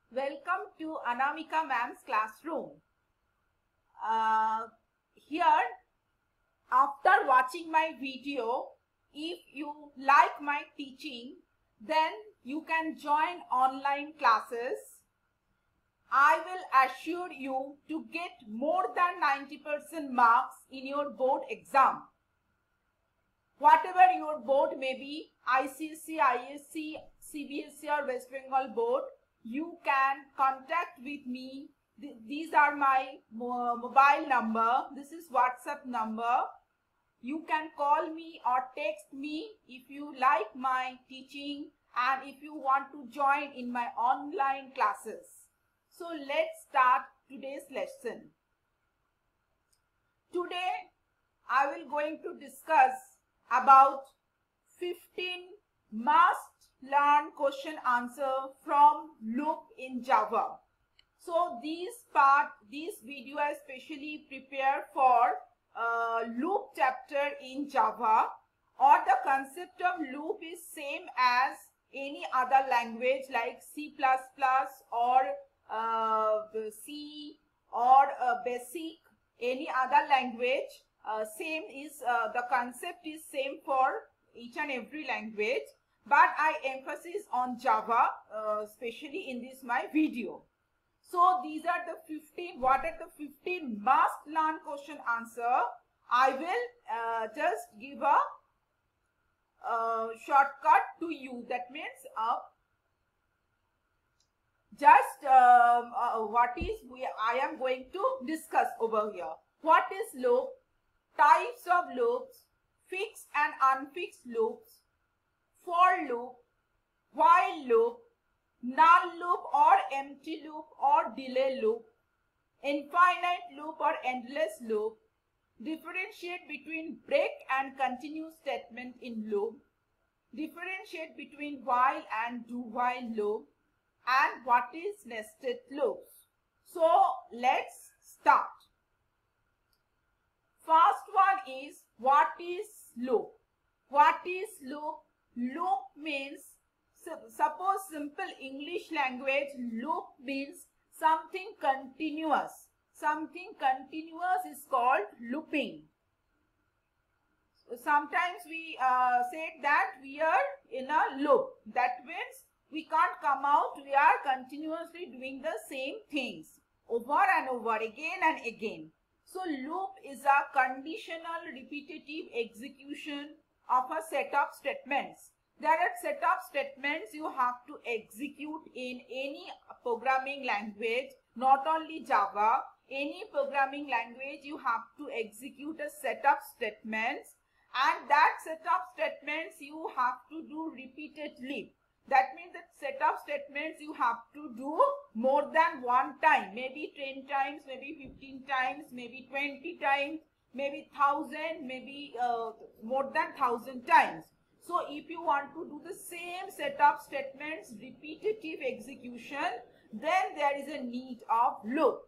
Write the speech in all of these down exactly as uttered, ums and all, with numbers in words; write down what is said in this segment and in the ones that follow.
Welcome to Anamika ma'am's classroom. Uh, here, after watching my video, if you like my teaching, then you can join online classes. I will assure you to get more than ninety percent marks in your board exam. Whatever your board may be, I C S E, I S C, C B S E or West Bengal board, you can contact with me. These are my mobile number. This is WhatsApp number. You can call me or text me if you like my teaching and if you want to join in my online classes. So let's start today's lesson. Today I will going to discuss about fifteen must learn question answer from loop in Java. So this part, this video I specially prepared for uh, loop chapter in Java, or the concept of loop is same as any other language like C plus plus or uh, C or uh, basic, any other language. Uh, same is uh, the concept is same for each and every language, but I emphasis on Java, uh, especially in this my video. So these are the fifteen, what are the fifteen must learn question answer. I will uh, just give a uh, shortcut to you. That means uh, just um, uh, what is we I am going to discuss over here. What is loop? Types of loops, fixed and unfixed loops, for loop, while loop, null loop or empty loop or delay loop, infinite loop or endless loop, differentiate between break and continue statement in loop, differentiate between while and do while loop, and what is nested loops. So let's start. First one is, what is loop? What is loop? Loop means, suppose simple English language, loop means something continuous. Something continuous is called looping. Sometimes we uh, say that we are in a loop. That means we can't come out. We are continuously doing the same things over and over again and again. So loop is a conditional repetitive execution of a set of statements. There are set of statements you have to execute in any programming language, not only Java. Any programming language you have to execute a set of statements, and that set of statements you have to do repeatedly. That means that set of statements you have to do more than one time, maybe ten times, maybe fifteen times, maybe twenty times, maybe thousand, maybe uh, more than thousand times. So if you want to do the same set of statements, repetitive execution, then there is a need of loop.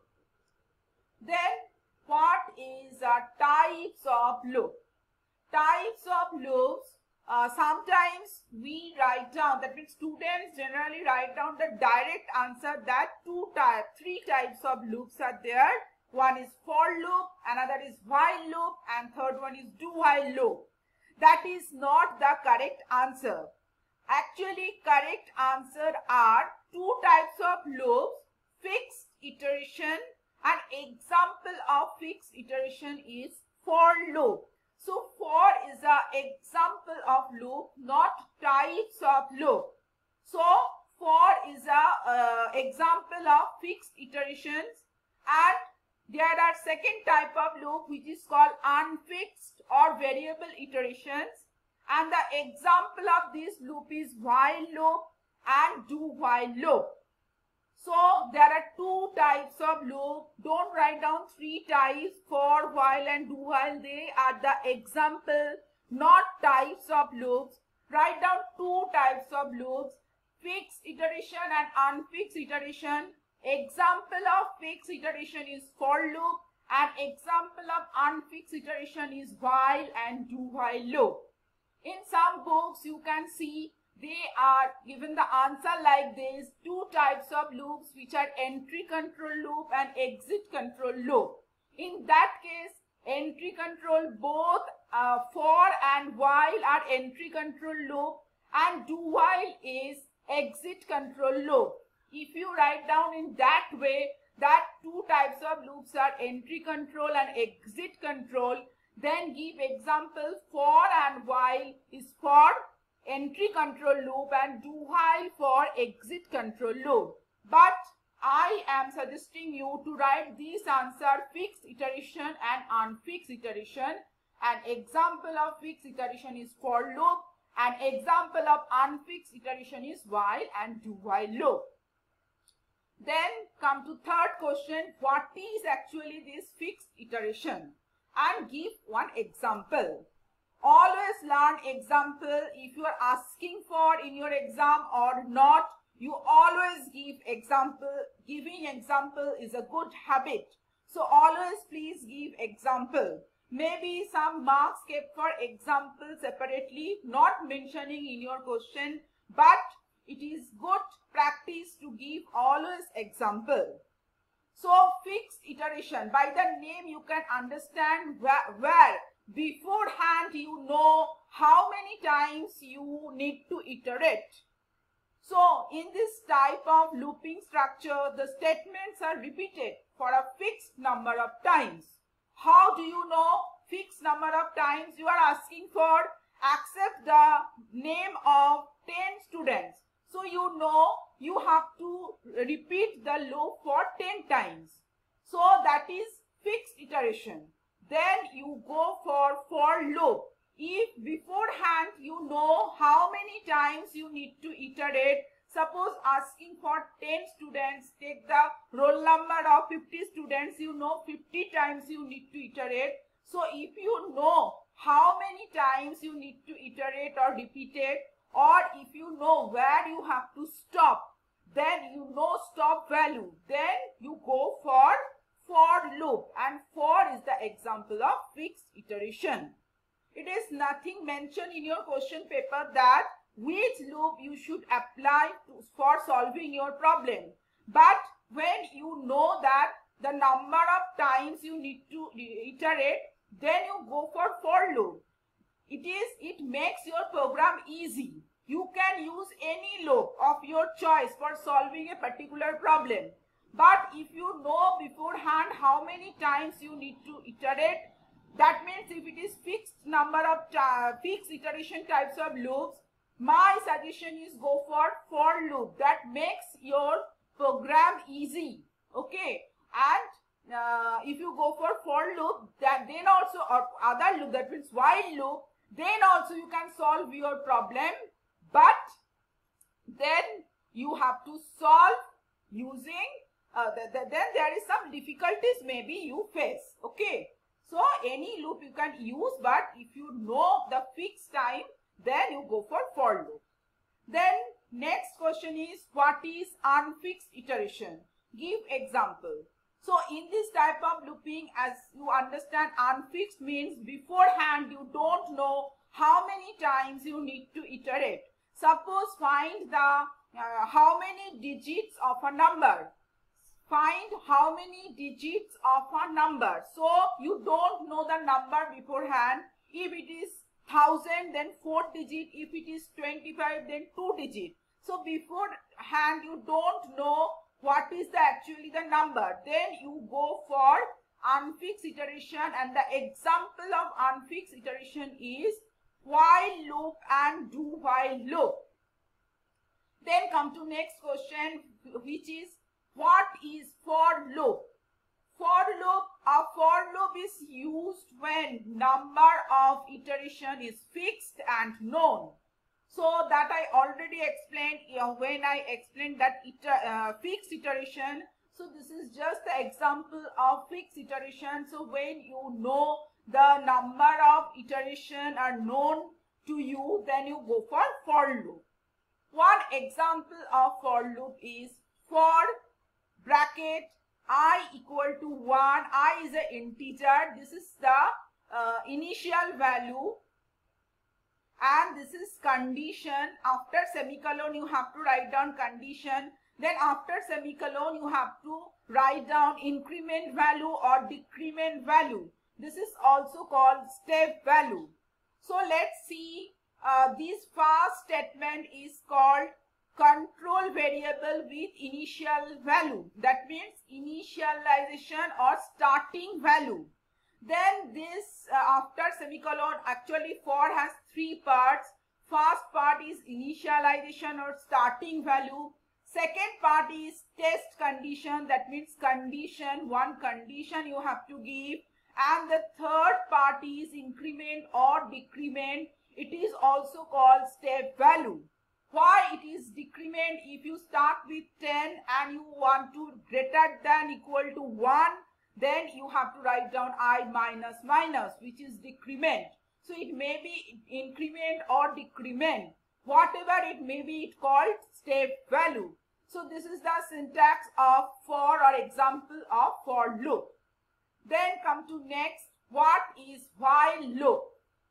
Then what is uh, types of loop? Types of loops. Uh, sometimes we write down, that means students generally write down the direct answer that two type, three types of loops are there. One is for loop, another is while loop, and third one is do while loop. That is not the correct answer. Actually, correct answer are two types of loops, fixed iteration, and example of fixed iteration is for loop. So for is an example of loop, not types of loop. So for is a uh, example of fixed iterations, and there are second type of loop which is called unfixed or variable iterations, and the example of this loop is while loop and do while loop. So there are two types of loop. Don't write down three types, for, while and do while. They are the example, not types of loops. Write down two types of loops, fixed iteration and unfixed iteration. Example of fixed iteration is for loop, and example of unfixed iteration is while and do while loop. In some books you can see they are given the answer like this: two types of loops, which are entry control loop and exit control loop. In that case, entry control, both uh, for and while are entry control loop, and do while is exit control loop. If you write down in that way that two types of loops are entry control and exit control, then give example: for and while is for entry control loop and do while for exit control loop. But I am suggesting you to write this answer: fixed iteration and unfixed iteration. An example of fixed iteration is for loop, an example of unfixed iteration is while and do while loop. Then come to third question: what is actually this fixed iteration? And give one example. Always learn example. If you are asking for in your exam or not, you always give example. Giving example is a good habit. So always please give example. Maybe some marks kept for example separately, not mentioning in your question, but it is good practice to give always example. So fixed iteration, by the name you can understand where, where beforehand you know how many times you need to iterate. So in this type of looping structure, the statements are repeated for a fixed number of times. How do you know fixed number of times? You are asking for accept the name of ten students. So you know you have to repeat the loop for ten times. So that is fixed iteration. Then you go for for loop. If beforehand you know how many times you need to iterate, suppose asking for ten students, take the roll number of fifty students, you know fifty times you need to iterate. So if you know how many times you need to iterate or repeat it, or if you know where you have to stop, then you know stop value, then you go for for loop, and for is the example of fixed iteration. It is nothing mentioned in your question paper that which loop you should apply to, for solving your problem. But when you know that the number of times you need to iterate, then you go for for loop. It is, it makes your program easy. You can use any loop of your choice for solving a particular problem. But if you know beforehand how many times you need to iterate, that means if it is fixed number of fixed iteration types of loops, my suggestion is go for for loop. That makes your program easy. Okay, and uh, if you go for for loop, that then also, or other loop, that means while loop, then also you can solve your problem. But then you have to solve using uh, the, the, then there is some difficulties maybe you face. Okay, so any loop you can use, but if you know the fixed time, then you go for for loop. Then next question is, what is unfixed iteration? Give example. So in this type of looping, as you understand, unfixed means beforehand you don't know how many times you need to iterate. Suppose find the uh, how many digits of a number. Find how many digits of a number. So you don't know the number beforehand. If it is thousand, then four digit. If it is twenty-five, then two digit. So beforehand you don't know what is the actually the number. Then you go for unfixed iteration, and the example of unfixed iteration is while loop and do while loop. Then come to next question, which is, what is for loop? For loop, a for loop is used when number of iteration is fixed and known. So that I already explained, you know, when I explained that iter uh, fixed iteration. So this is just the example of fixed iteration. So when you know the number of iteration are known to you, then you go for for loop. One example of for loop is for bracket I equal to one. I is an integer. This is the uh, initial value. and this is condition. After semicolon you have to write down condition. Then after semicolon you have to write down increment value or decrement value. This is also called step value. So let's see, uh, this first statement is called control variable with initial value. That means initialization or starting value. Then this uh, after semicolon, actually for has three parts. First part is initialization or starting value. Second part is test condition, that means condition, one condition you have to give. And the third part is increment or decrement. It is also called step value. Why it is decrement? If you start with ten and you want to greater than equal to one, then you have to write down I minus minus, which is decrement. So it may be increment or decrement. Whatever it may be, it called step value. So this is the syntax of for or example of for loop. Then come to next, what is while loop?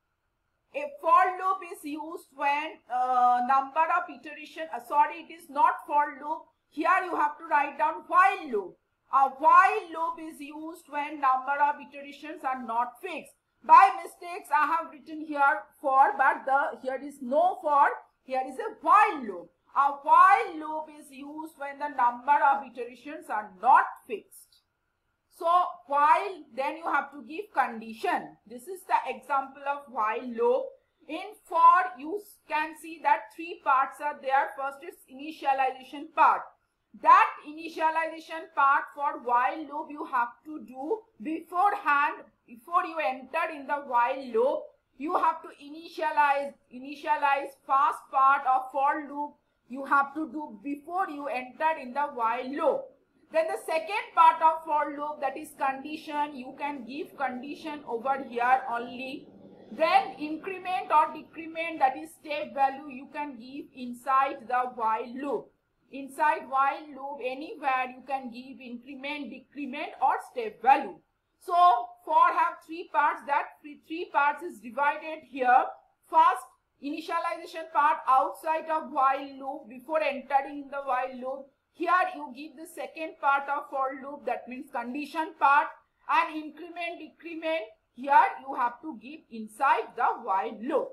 A for loop is used when uh, number of iteration, uh, sorry, it is not for loop. Here you have to write down while loop. A while loop is used when number of iterations are not fixed. By mistakes I have written here for, but the here is no for, here is a while loop. A while loop is used when the number of iterations are not fixed. So while, then you have to give condition. This is the example of while loop. In for, you can see that three parts are there. First is initialization part. That initialization part for while loop you have to do beforehand. Before you enter in the while loop, you have to initialize initialize first part of for loop. You have to do before you enter in the while loop. Then the second part of for loop, that is condition, you can give condition over here only. Then increment or decrement, that is step value, you can give inside the while loop. Inside while loop, anywhere you can give increment, decrement or step value. So for have three parts. That three parts is divided here. First, initialization part outside of while loop before entering in the while loop. Here you give the second part of for loop, that means condition part, and increment, decrement, here you have to give inside the while loop.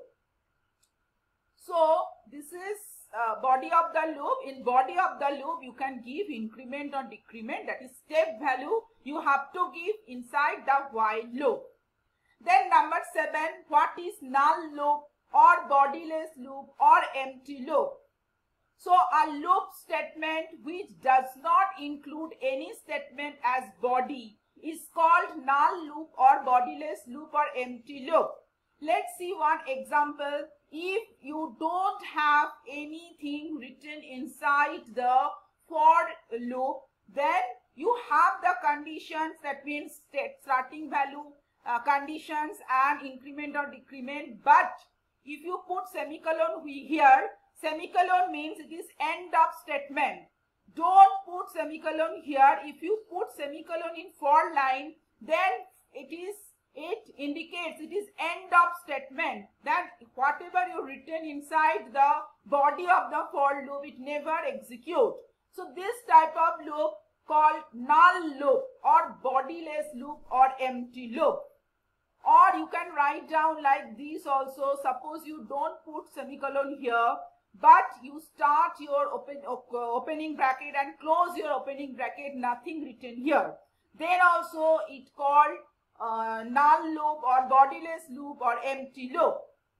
So this is uh, body of the loop. In body of the loop you can give increment or decrement, that is step value, you have to give inside the while loop. Then number seven, what is null loop or bodiless loop or empty loop? So a loop statement which does not include any statement as body is called null loop or bodiless loop or empty loop. Let's see one example. If you don't have anything written inside the for loop, then you have the conditions, that means starting value, uh, conditions and increment or decrement. But if you put semicolon here, semicolon means it is end of statement. Don't put semicolon here. If you put semicolon in for line, then it is it indicates it is end of statement. Then whatever you written inside the body of the for loop, it never execute. So this type of loop called null loop or bodiless loop or empty loop. Or you can write down like this also. Suppose you don't put semicolon here, but you start your open, opening bracket and close your opening bracket, nothing written here. Then also it called uh, null loop or bodiless loop or empty loop.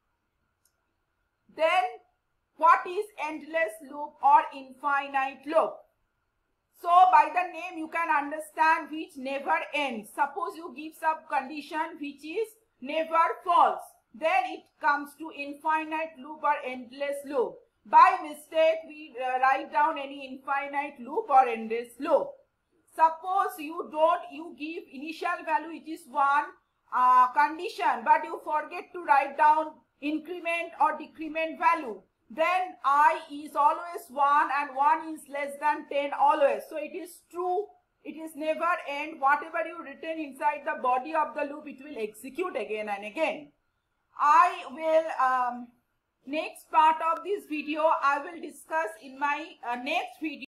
Then what is endless loop or infinite loop? So by the name you can understand which never ends. Suppose you give some condition which is never false, then it comes to infinite loop or endless loop. By mistake we uh, write down any infinite loop or endless loop. Suppose you don't, you give initial value, it is one uh, condition, but you forget to write down increment or decrement value. Then I is always one and one is less than ten always. So it is true, it is never end. Whatever you written inside the body of the loop, it will execute again and again. I will um, Next part of this video I will discuss in my uh, next video.